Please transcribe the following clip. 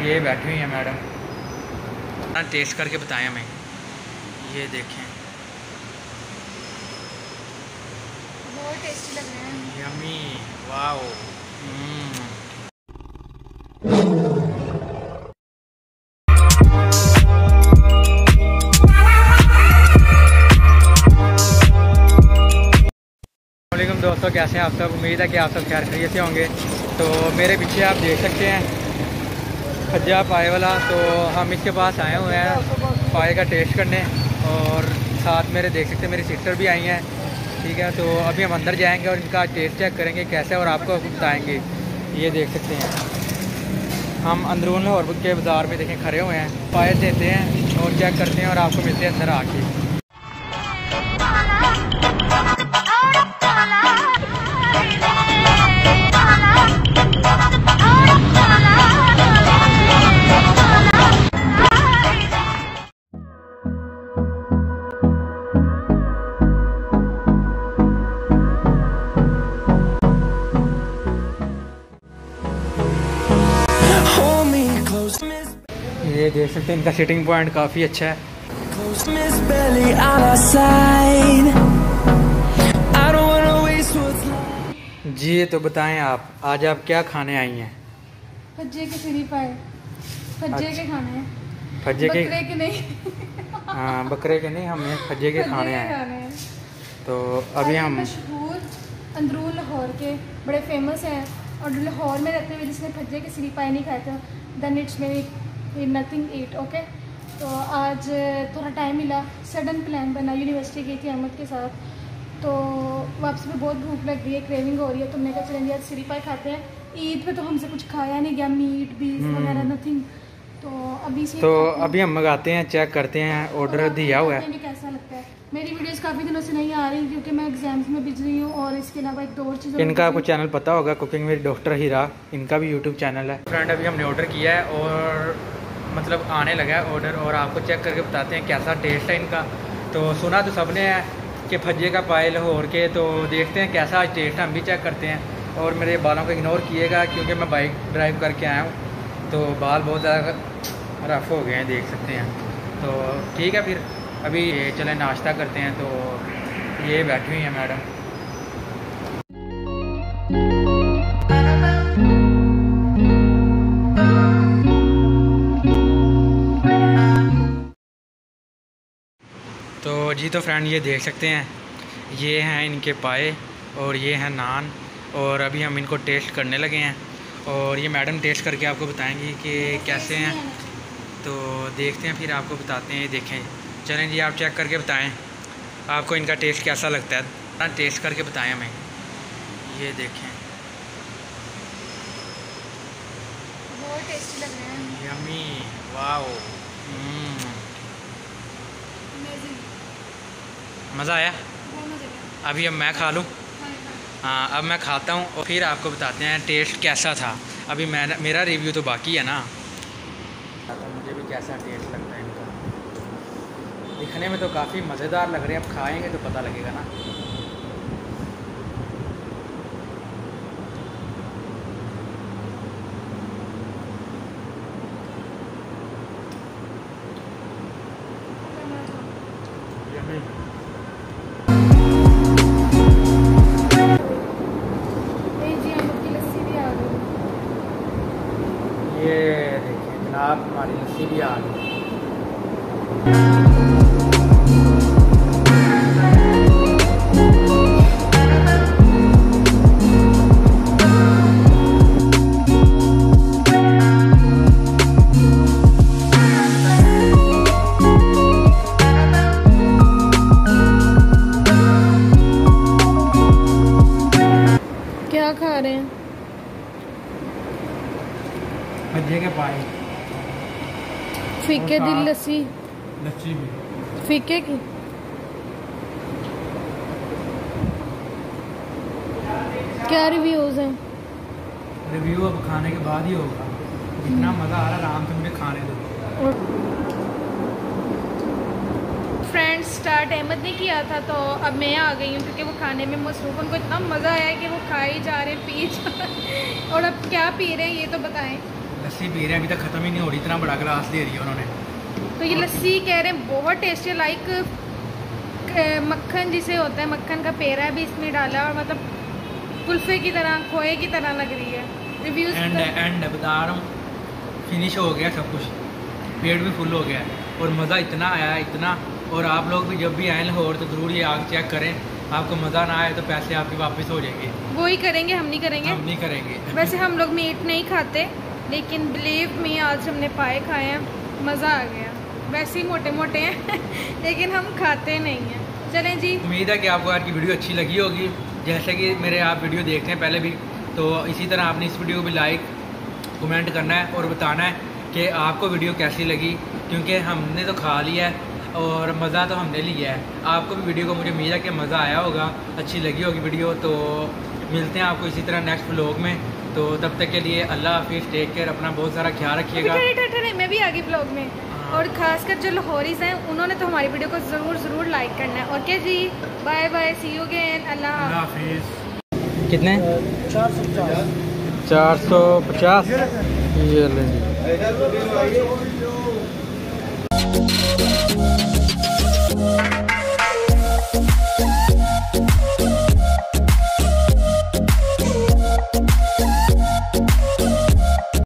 ये बैठी हुई है मैडम, टेस्ट करके बताएं हमें। ये देखें, बहुत टेस्टी लग रहे हैं। Yummy, wow. वालेकुम दोस्तों, कैसे हैं आप सब? उम्मीद है कि आप सब खैर खैरियत से होंगे। तो मेरे पीछे आप देख सकते हैं खज्जा पाए वाला। तो हम इसके पास आए हुए हैं पाए का टेस्ट करने, और साथ मेरे देख सकते हैं मेरी सिस्टर भी आई हैं। ठीक है, तो अभी हम अंदर जाएंगे और इनका टेस्ट चेक करेंगे कैसा है और आपको बताएंगे। ये देख सकते हैं हम अंदरून लाहौर के बाज़ार में देखें खड़े हुए हैं, पाए देते हैं और चेक करते हैं और आपको मिलते हैं अंदर आके। ये देख सकते हैं इनका सिटिंग पॉइंट काफ़ी अच्छा है। जी तो बताएं आप, आज आप क्या खाने आई हैं? खज्जे के सिरी पाए, खज्जे के खाने हैं। खज्जे के? बकरे के नहीं। हाँ, बकरे के नहीं, हमें खज्जे के खाने हैं। तो अभी हम मशहूर अंदरून लाहौर के बड़े फेमस हैं, और लाहौर में रहते हुए जिसने खज्जे के सिरी पाए नहीं खाए थे, देन इट्स मेरी नथिंग ईट। ओके, तो आज थोड़ा टाइम मिला, सडन प्लान बना, यूनिवर्सिटी गई थी अहमद के साथ, तो वापस में बहुत भूख लग रही है, क्रेविंग हो रही है, तो हमने कहा चलेंगे आज सिरी पाए खाते हैं। ईद पे तो हमसे कुछ खाया नहीं गया, मीट बीफ वगैरह नथिंग। तो अभी हम मंगाते हैं, चेक करते हैं, ऑर्डर दिया हुआ है। कैसा लगता है। मेरी वीडियोस काफ़ी दिनों से नहीं आ रही क्योंकि मैं एग्जाम्स में बिजी रही हूँ, और इसके अलावा एक दो और चीज़। इनका आपको चैनल पता होगा, कुकिंग विद डॉक्टर हीरा, इनका भी यूट्यूब चैनल है। फ्रेंड अभी हमने ऑर्डर किया है और मतलब आने लगा है ऑर्डर, और आपको चेक करके बताते हैं कैसा टेस्ट है इनका। तो सुना तो सबने है कि खज्जे का पाए लाहौर के, तो देखते हैं कैसा आज टेस्ट है, हम भी चेक करते हैं। और मेरे बालों को इग्नोर किएगा क्योंकि मैं बाइक ड्राइव करके आया हूँ, तो बाल बहुत ज़्यादा रफ हो गए हैं, देख सकते हैं। तो ठीक है, फिर अभी चले नाश्ता करते हैं। तो ये बैठी हुई हैं मैडम। तो जी तो फ्रेंड ये देख सकते हैं, ये हैं इनके पाए और ये हैं नान, और अभी हम इनको टेस्ट करने लगे हैं, और ये मैडम टेस्ट करके आपको बताएंगी कि कैसे हैं। तो देखते हैं, फिर आपको बताते हैं। ये देखें, चलें जी, आप चेक करके बताएं आपको इनका टेस्ट कैसा लगता है, टेस्ट करके बताएं हमें। ये देखें, बहुत टेस्टी लग रहे हैं। Yummy, wow. मज़ा आया। अभी अब मैं खा लूँ? हाँ, अब मैं खाता हूँ और फिर आपको बताते हैं टेस्ट कैसा था। अभी मेरा रिव्यू तो बाकी है ना, मुझे भी कैसा टेस्ट लगता है इनका। दिखने में तो काफ़ी मज़ेदार लग रहे हैं, अब खाएंगे तो पता लगेगा ना। ये देखिए जनाब, हमारी लस्सी भी आ गई। क्या खा रहे हैं? खज्जे के पाए, फीके दिल लस्सी, लस्सी भी फीके की। क्या रिव्यूज हैं? रिव्यू अब खाने के बाद ही होगा। जितना मज़ा आ रहा है आराम से मुझे खाने दो। फ्रेंड्स स्टार्ट अहमद ने किया था, तो अब मैं आ गई हूँ क्योंकि वो खाने में मसरूफ़, उनको इतना मज़ा आया कि वो खा ही जा रहे, पी जा रहे। और अब क्या पी रहे हैं ये तो बताएं। लस्सी पी रहे हैं, अभी तक ख़त्म ही नहीं हो रही, इतना बड़ा गिलास दे रही है उन्होंने। तो ये लस्सी कह रहे हैं बहुत टेस्टी है, लाइक मक्खन जिसे होता है, मक्खन का पेड़ा भी इसमें डाला और मतलब कुल्फे की तरह, खोए की तरह लग रही है। रिव्यूज एंड बता रहा हूँ, फिनिश हो गया सब कुछ, पेट भी फुल हो गया और मज़ा इतना आया इतना। और आप लोग भी जब भी आए लाहौर तो ज़रूर ये आग चेक करें, आपको मज़ा ना आए तो पैसे आपके वापस हो जाएंगे। वो ही करेंगे, हम नहीं करेंगे। हम नहीं करेंगे। वैसे हम लोग मीट नहीं खाते, लेकिन बिलीव मी आज हमने पाए खाए हैं, मज़ा आ गया। वैसे ही मोटे मोटे हैं लेकिन हम खाते नहीं हैं। चलें जी, उम्मीद है कि आपको आज की वीडियो अच्छी लगी होगी, जैसे कि मेरे आप वीडियो देखते हैं पहले भी, तो इसी तरह आपने इस वीडियो को भी लाइक कमेंट करना है और बताना है कि आपको वीडियो कैसी लगी, क्योंकि हमने तो खा लिया है और मज़ा तो हमने लिया है। आपको भी वीडियो को मुझे उम्मीद है कि मज़ा आया होगा, अच्छी लगी होगी वीडियो। तो मिलते हैं आपको इसी तरह नेक्स्ट व्लॉग में, तो तब तक के लिए अल्लाह हाफिज़, टेक केयर, अपना बहुत सारा ख्याल रखिएगा। मैं भी आ गई व्लॉग में, और ख़ासकर जो लाहौरीज़ हैं उन्होंने तो हमारी वीडियो को ज़रूर लाइक करना है। ओके जी, bye bye, see you again, अल्लाह हाफिज़। कितने? 450। 450 ये लेंगे।